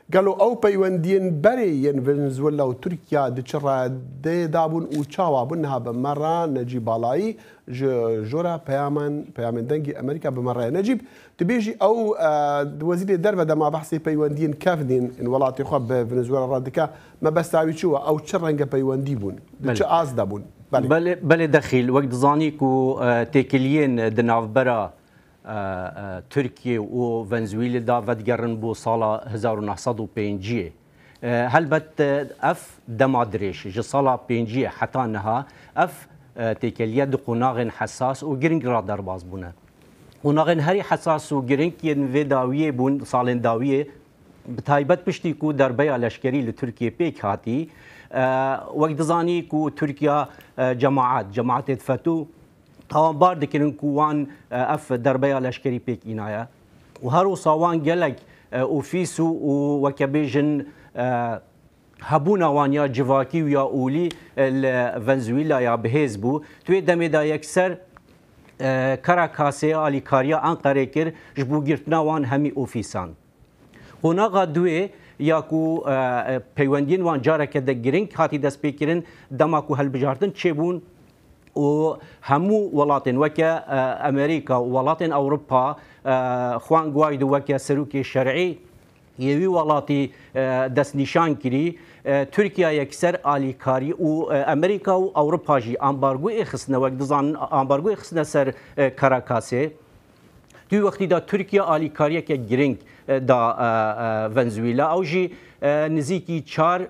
قالوا أو بيوندين بري ين فنزويلا وتركيا دشرا دي دابون وشاوا بنها بمرة نجيب بالاي جورا بيامن دنجي أمريكا بمرة نجيب تبيجي أو وزير الدربة دما بحثي بيوندين كافدين إن ولاتي خب فنزويلا رادكا ما بستعوي شو أو تشرنجا بيوندي بون دشاز دابون بله دخيل وقت زانيكو تيكليين دناف برا تركيا و فنزويلا دا ودگرن بو سالا 1905 هل بت اف دمادريش جي سالا 5 حتى انها اف تيكليا دقناغن حساس و جرينج را درباز بونه قناغن هري حساس و جرينج ين فيداويه بون سالن داويه بتايبت بشتي كو دربيا لشكري لتركيا بيك هاتي وقت زاني كو تركيا جماعات فتو طوان بار دكرن كوان اف دربيا لشكري بيك إنايا وهارو صوان جلك اوفيسو وكبيجن هبونا وانيا جواكي ويا اولي فنزويلا يا بهيزبو توي دمدا يكسر كاراكاسي علي كاريا انقره كر جبو گرتنا وان همي اوفيسان هنا غدوي ياكو بيوندين وان جارك دگرين هاتي دس بيكرن دماكو هل بجارتن تشيبون و همو ولاتن وكا امريكا وولاتن اوروبا خوان غوايدو وكا سروكي شرعي يوي ولاتي دس نشان كري تركيا يكسر اليكاري و امريكا و اوروبا جي امبارغو اخسنا وقت زان امبارغو اخسنا سر كاراكاسي دو وقتی دا ترکیا اليكاري که گرینگ دا فنزويلا او جي نزيكي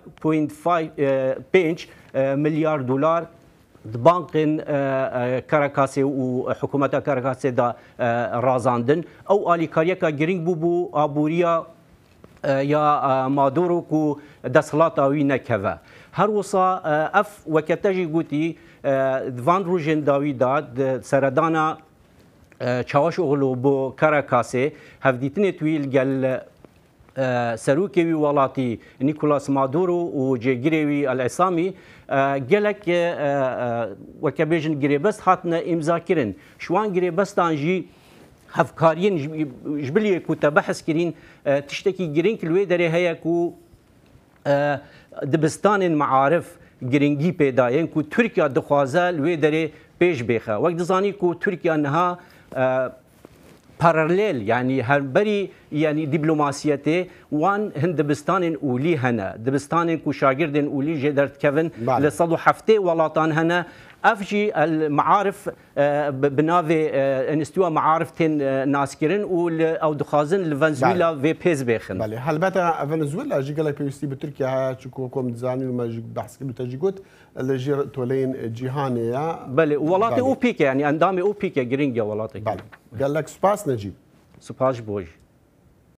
4.5 مليار دولار بانكن كاراكاسي وحكومة كاراكاسي دا رازاندن او اليكاري که گرینگ بو ابوريا يا مادورو كو دسلاتا وي نكفا هر وصا اف وكتجي قوتي فان روجين داويداد سردانا چاوش اغلو بو كاراكاسي هفديتني تويل قال سروكي ولاتي نيكولاس مادورو وجيجريوي الاسامي قالك وكبيجن جريبس هاتنا امذاكرن شوان جريبس تانجي هفكارين جبلي كنت بحث كرين تشتكي جرين كلوي دري هيا كو دبستان معارف جرينجي بيداين كو تركيا دخوازه لوي دري بيش بيخا وقت زاني كو تركيا انها باراليل يعني هربري يعني دبلوماسيته وان هند دبستان اولي هنا دبستان كو شاگردن اولي جدرت كيفن لصدو حفته ولاتان هنا افجي المعارف بنافي انستوا معارف تن ناسكرين او دخازن لفنزويلا في بيز بيخن بله هل بتا فنزويلا جي قال بيستي بتركيا تشكو كوم زاني وما بحث كلو تجيكوت اللي جي تولين جيهانيا بله ولاتي او بيك يعني اندامي او بيك جرينجا ولاتي بله قال لك سباس نجيب سباس بوج